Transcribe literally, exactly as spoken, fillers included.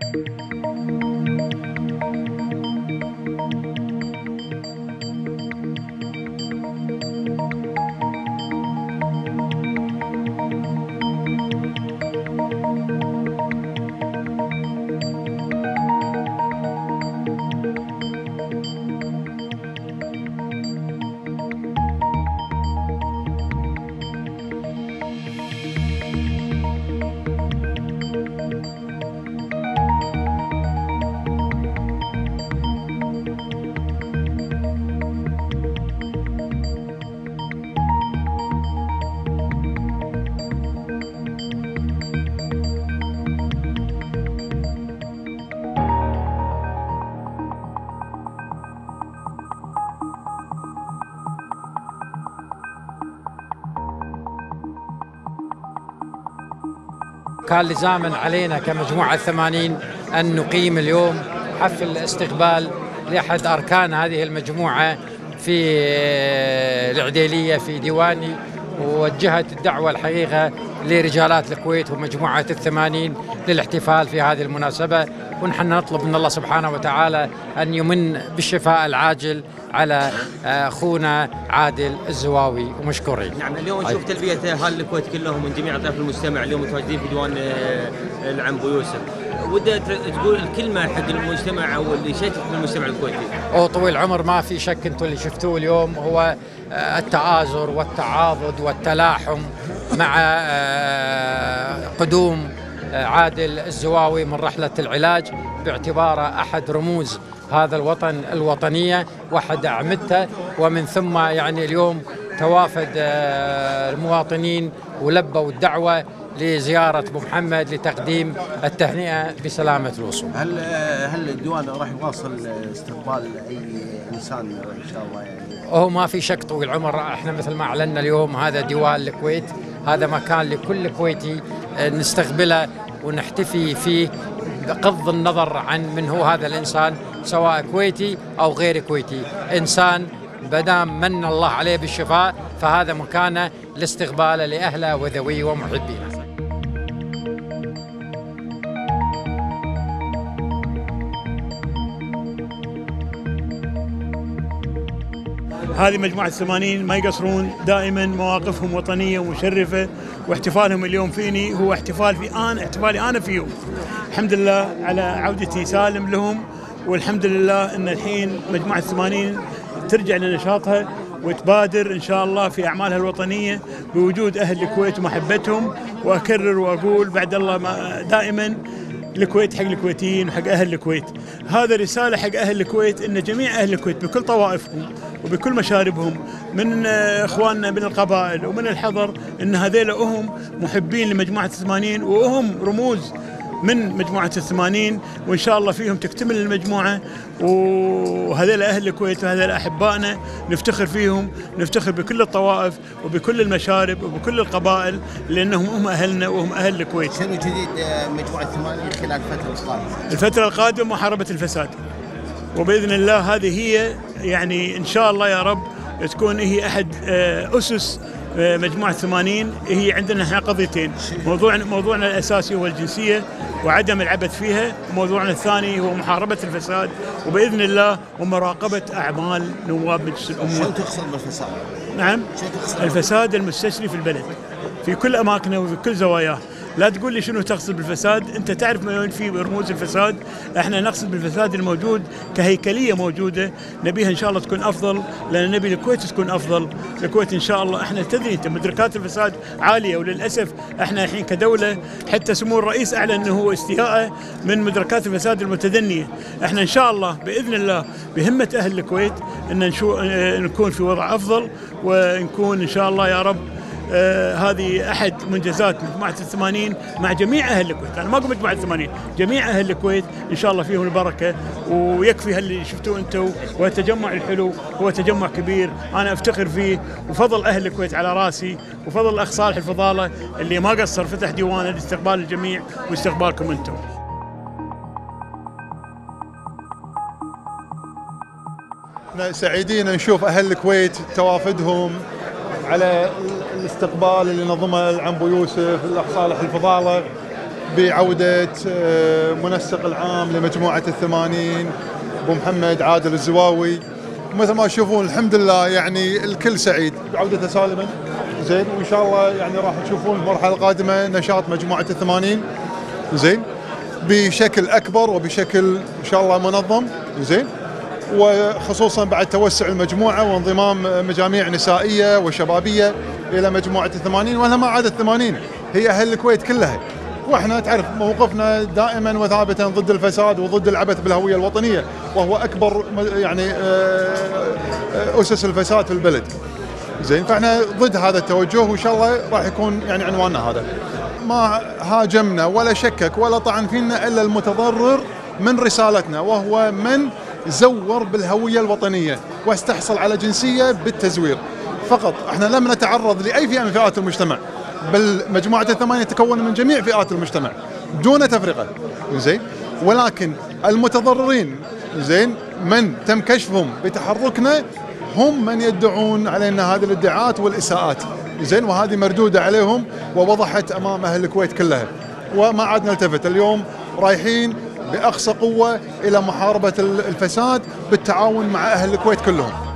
كان لزاما علينا كمجموعة ثمانين أن نقيم اليوم حفل استقبال لأحد أركان هذه المجموعة في العديلية في ديواني، ووجهت الدعوة الحقيقة لرجالات الكويت ومجموعة الثمانين للاحتفال في هذه المناسبة، ونحن نطلب من الله سبحانه وتعالى أن يمن بالشفاء العاجل على أخونا عادل الزواوي ومشكورين. نعم، اليوم نشوف تلبية أهل الكويت كلهم من جميع أطياف المجتمع اليوم متواجدين في ديوان العم أبو يوسف. ودي تقول الكلمة حق المجتمع أو اللي شايفه في المجتمع الكويتي. أو طويل العمر، ما في شك أنتم اللي شفتوه اليوم هو التآزر والتعاضد والتلاحم مع قدوم عادل الزواوي من رحلة العلاج، باعتباره أحد رموز هذا الوطن الوطنية واحد أعمدته، ومن ثم يعني اليوم توافد المواطنين ولبوا الدعوة لزيارة أبو محمد لتقديم التهنئة بسلامة الوصول. هل هل الديوان راح يواصل استقبال أي إنسان إن شاء الله يعني؟ هو ما في شك طويل العمر، احنا مثل ما أعلنا اليوم هذا ديوان الكويت، هذا مكان لكل كويتي نستقبله ونحتفي فيه بغض النظر عن من هو هذا الإنسان، سواء كويتي أو غير كويتي، إنسان بدام من الله عليه بالشفاء فهذا مكانه لاستقباله لأهله وذويه ومحبينه. هذه مجموعة الثمانين ما يقصرون، دائما مواقفهم وطنية ومشرفة، واحتفالهم اليوم فيني هو احتفال في أنا احتفالي أنا فيهم. الحمد لله على عودتي سالم لهم، والحمد لله أن الحين مجموعة الثمانين ترجع لنشاطها وتبادر إن شاء الله في أعمالها الوطنية بوجود أهل الكويت ومحبتهم. وأكرر وأقول بعد الله دائما الكويت حق الكويتيين وحق أهل الكويت. هذا رسالة حق أهل الكويت إن جميع أهل الكويت بكل طوائفهم وبكل مشاربهم من إخواننا من القبائل ومن الحضر، إن هذيلا هم محبين لمجموعة الثمانين وهم رموز من مجموعة الثمانين، وإن شاء الله فيهم تكتمل المجموعة. وهذيلا أهل الكويت وهذيلا أحبائنا نفتخر فيهم، نفتخر بكل الطوائف وبكل المشارب وبكل القبائل، لأنهم هم أهلنا وهم أهل الكويت. شنو جديد مجموعة الثمانين خلال الفترة القادمة؟ الفترة القادمة محاربة الفساد، وبإذن الله هذه هي يعني إن شاء الله يا رب تكون هي أحد أسس مجموعة ثمانين. هي عندنا احنا قضيتين، موضوع موضوعنا الأساسي هو الجنسية وعدم العبث فيها، وموضوعنا الثاني هو محاربة الفساد وبإذن الله ومراقبة أعمال نواب مجلس الأمة. شو تقصد بالفساد؟ نعم، الفساد المستشري في البلد في كل أماكنه وفي كل زواياه. لا تقول لي شنو تقصد بالفساد، انت تعرف ما وين في رموز الفساد. احنا نقصد بالفساد الموجود كهيكليه موجوده، نبيها ان شاء الله تكون افضل، لان نبي الكويت تكون افضل. الكويت ان شاء الله احنا تدري انت مدركات الفساد عاليه، وللاسف احنا الحين كدوله حتى سمو الرئيس اعلن انه هو استياءه من مدركات الفساد المتدنيه. احنا ان شاء الله باذن الله بهمه اهل الكويت ان نشو نكون في وضع افضل، ونكون ان شاء الله يا رب آه هذه أحد منجزات مجموعة الثمانين مع جميع أهل الكويت. أنا ما أقول مجموعة الثمانين، جميع أهل الكويت إن شاء الله فيهم البركة. ويكفي هاللي شفتوه أنتم، والتجمع الحلو هو تجمع كبير أنا أفتخر فيه، وفضل أهل الكويت على راسي، وفضل الأخ صالح الفضالة اللي ما قصر فتح ديوانه لاستقبال الجميع واستقبالكم أنتم. سعيدين نشوف أهل الكويت توافدهم على الاستقبال اللي نظمه العم أبو يوسف الأخ صالح الفضالة. بعودة منسق العام لمجموعة الثمانين أبو محمد عادل الزواوي. مثل ما تشوفون الحمد لله يعني الكل سعيد بعودته سالما، زين، وإن شاء الله يعني راح تشوفون المرحلة القادمة نشاط مجموعة الثمانين، زين، بشكل أكبر وبشكل إن شاء الله منظم، زين، وخصوصا بعد توسع المجموعة وانضمام مجاميع نسائية وشبابية إلى مجموعة الثمانين، ولا ما عاد الثمانين هي أهل الكويت كلها. واحنا تعرف موقفنا دائما وثابتا ضد الفساد وضد العبث بالهوية الوطنية، وهو أكبر يعني أسس الفساد في البلد، زين، فاحنا ضد هذا التوجه، وإن شاء الله راح يكون يعني عنواننا هذا. ما هاجمنا ولا شكك ولا طعن فينا إلا المتضرر من رسالتنا، وهو من زور بالهوية الوطنية واستحصل على جنسية بالتزوير فقط. احنا لم نتعرض لأي فئة من فئات المجتمع، بل مجموعة الثمانية تتكون من جميع فئات المجتمع دون تفرقة، زين، ولكن المتضررين، زين، من تم كشفهم بتحركنا هم من يدعون علينا هذه الادعاءات والإساءات، زين، وهذه مردودة عليهم ووضحت أمام أهل الكويت كلها، وما عاد نلتفت. اليوم رايحين بأقصى قوة إلى محاربة الفساد بالتعاون مع أهل الكويت كلهم.